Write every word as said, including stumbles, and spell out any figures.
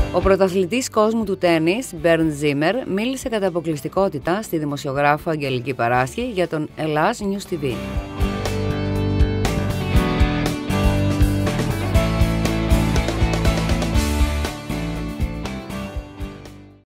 Ο πρωταθλητής κόσμου του τένις, Μπέρντ Ζίμερ, μίλησε κατά αποκλειστικότητα στη δημοσιογράφο Αγγελική Παράσχη για τον Ελλάς News τι βι.